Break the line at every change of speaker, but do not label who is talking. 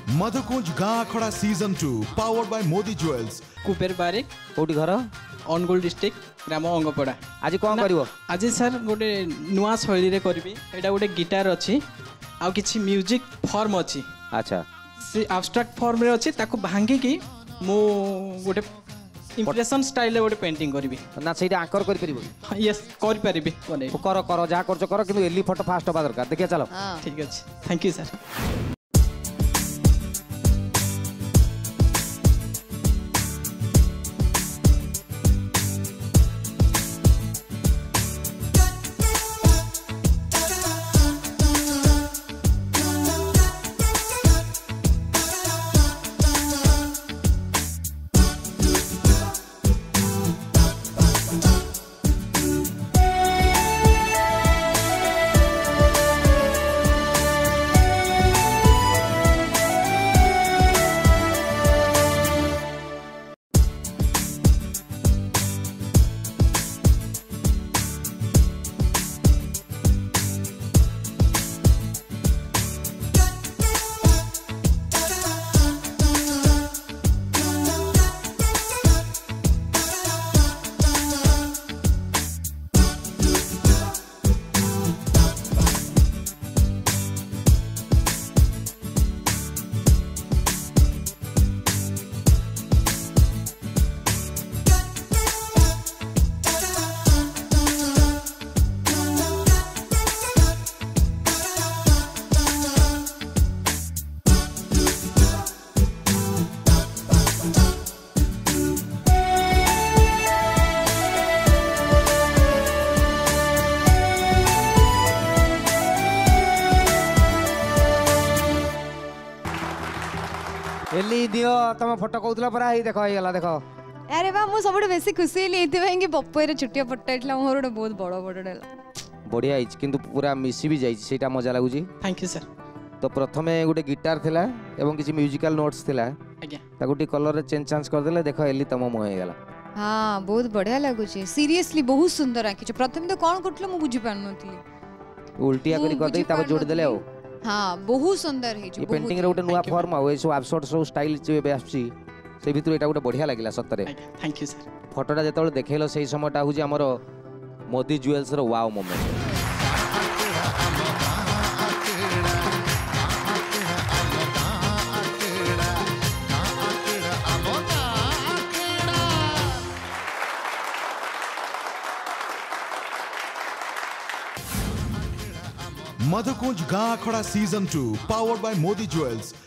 मधुकुंज गाँ खड़ा season 2 powered by Modi jewels.
Kuber Barik
कोठी घर
अनुगुल डिस्ट्रिक्ट ग्राम अंगपड़ा।
आज कौन करिवो?
आज सर गोटे नुआ शैली रे करबी। एटा गोटे गिटार अछि आ किछि म्यूजिक फॉर्म अछि।
अच्छा
से एब्स्ट्रैक्ट फॉर्म रे अछि ताको भांगी की मो गोटे इंप्रेशन स्टाइल रे गोटे पेंटिंग करबी
ना सेटा आकर करि परिबो?
यस कर परिबी बने
कर कर जा करछ कर किंतु एली फोटो फास्ट होबा दरकार। देखिया चलो
ठीक अछि। Thank you sir.
एली दियो तम फोटो कहउतला परा ही देखो आइला देखो।
अरे बा मु सबुठ बेसी खुशी लेइते भाई कि बप्पर छुटिया फोटो इतला मोर बहुत बड़ बड़डेला
बढ़िया हिच किंतु पूरा मिसी भी जाई सेटा मजा लागु जी।
Thank you sir.
तो प्रथमे गोटे गिटार थिला एवं किछि म्यूजिकल नोट्स थिला
आज्ञा
ताकू टी कलर रे चेंज चांस कर देले देखो एली तम मोह हे गेला।
हां बहुत बढ़िया लागु छी सीरियसली बहुत सुंदर आकी छ। प्रथम तो कोन करथले मु बुझी पाननथली
उल्टिया करी कर दे ताको जोड़ देले हो।
हां बहुत सुंदर हे छ।
ये पेंटिंग रे गोटे नुवा फॉर्म आ एसो एब्सर्ड सो स्टाइल जे बे आछि से भितर एटा गोटे बढ़िया लागिला सतरे।
Thank you sir.
फोटोटा जेतबे देखेलो सेही समयटा हुजी हमरो मोदी ज्वेल्स रो वाव मोमेंट।
मधुकुंज गाँ खड़ा season 2 powered by Modi jewels.